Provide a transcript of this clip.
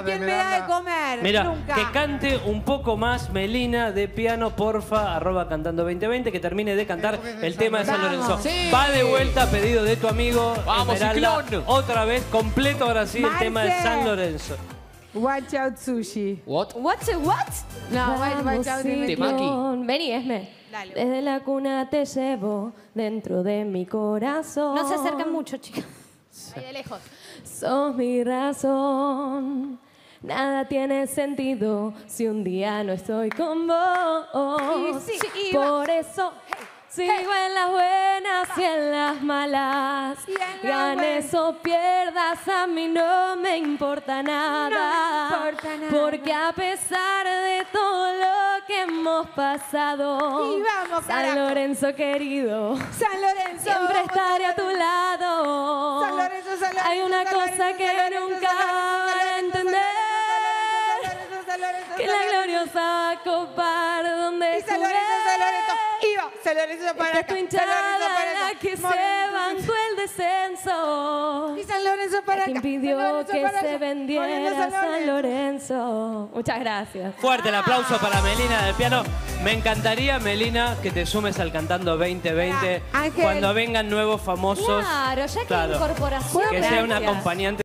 ¿Quién me da de comer? Mira, Nunca. que cante un poco más Melina de piano, porfa, @cantando2020, que termine de cantar el tema de San Lorenzo. Sí. Va de vuelta, pedido de tu amigo Vamos, Esmeralda. Ciclón. Otra vez, completo ahora sí el tema de Marce. San Lorenzo. Watch out sushi. What? What's a what? No, watch out de Temaki. Vení, Esme. Dale. Desde la cuna te llevo dentro de mi corazón. No se acerquen mucho, chicas. Ahí de lejos. Sos mi razón. Nada tiene sentido si un día no estoy con vos. Sí, y va. Por eso sigo en las buenas y en las malas. Y en las Ganes o pierdas, a mí no me importa nada. No me importa nada. Porque a pesar de todo lo que hemos pasado, Y vamos, San carajo. Lorenzo querido, San Lorenzo. siempre vamos, estaré a San tu Lorenzo. lado. San Lorenzo, San Lorenzo, Hay una San cosa Lorenzo, que San Lorenzo, nunca San Lorenzo, van a San entender. Lorenzo, San Lorenzo, Que San la Lorenzo. gloriosa copa donde Y San Lorenzo, San Lorenzo. Iba, San Lorenzo para Esta acá. tu San hinchada Lorenzo para la acá. que se Movimiento. bancó el descenso. Y San Lorenzo para Que acá. impidió San Lorenzo que para se allá. vendiera Moviendo San Lorenzo. Muchas gracias. Fuerte el aplauso para Melina del piano. Me encantaría, Melina, que te sumes al Cantando 2020 Ángel. cuando vengan nuevos famosos. Claro, ya que Claro. incorporación. Que sea una Gracias. acompañante.